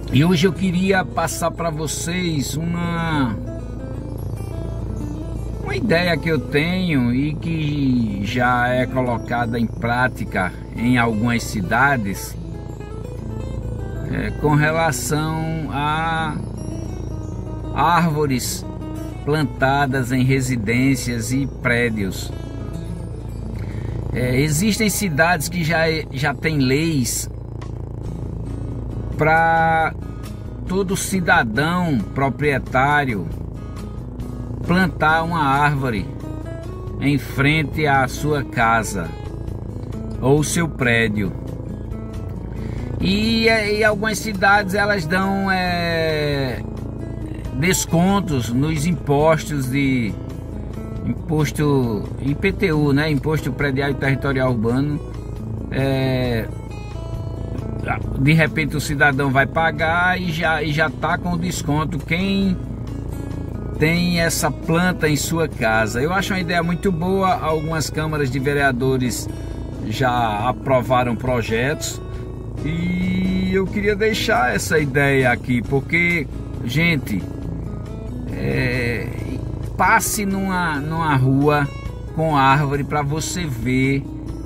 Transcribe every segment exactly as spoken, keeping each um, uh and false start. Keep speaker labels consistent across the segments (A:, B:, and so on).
A: E hoje eu queria passar para vocês uma uma ideia que eu tenho e que já é colocada em prática em algumas cidades, é, com relação a árvores plantadas em residências e prédios. É, existem cidades que já, já têm leis para todo cidadão proprietário plantar uma árvore em frente à sua casa ou seu prédio. E, e algumas cidades elas dão é, descontos nos impostos de imposto I P T U, né? Imposto Predial e Territorial Urbano. É, de repente o cidadão vai pagar e já e já tá com desconto quem tem essa planta em sua casa. Eu acho uma ideia muito boa. Algumas câmaras de vereadores já aprovaram projetos e eu queria deixar essa ideia aqui, porque, gente, é, passe numa, numa rua com árvore para você ver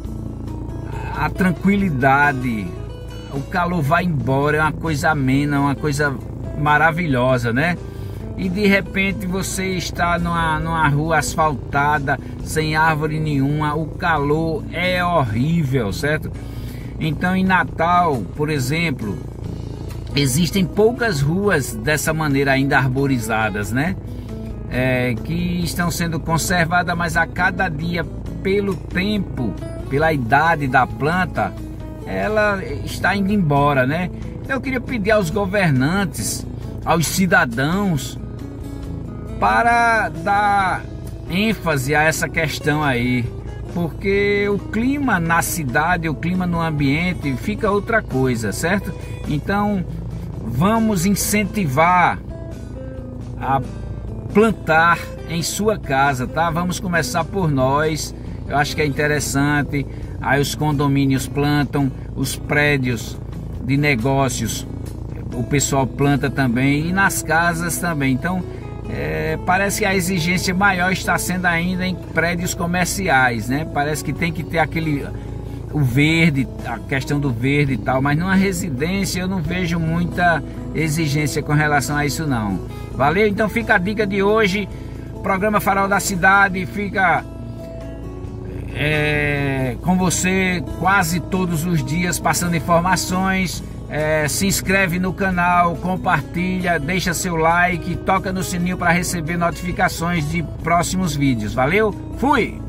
A: a tranquilidade. O calor vai embora, é uma coisa amena, uma coisa maravilhosa, né? E de repente você está numa, numa rua asfaltada, sem árvore nenhuma, o calor é horrível, certo? Então em Natal, por exemplo, existem poucas ruas dessa maneira ainda arborizadas, né? É, que estão sendo conservadas, mas a cada dia, pelo tempo, pela idade da planta, ela está indo embora, né? Então eu queria pedir aos governantes, aos cidadãos, para dar ênfase a essa questão aí, porque o clima na cidade, o clima no ambiente fica outra coisa, certo? Então vamos incentivar a plantar em sua casa, tá? Vamos começar por nós. Eu acho que é interessante. Aí os condomínios plantam, os prédios de negócios o pessoal planta também, e nas casas também. Então é, parece que a exigência maior está sendo ainda em prédios comerciais, né? Parece que tem que ter aquele o verde, a questão do verde e tal, mas numa residência eu não vejo muita exigência com relação a isso não. Valeu? Então fica a dica de hoje. Programa Farol da Cidade fica é, com você quase todos os dias, passando informações. É, se inscreve no canal, compartilha, deixa seu like, toca no sininho para receber notificações de próximos vídeos. Valeu? Fui!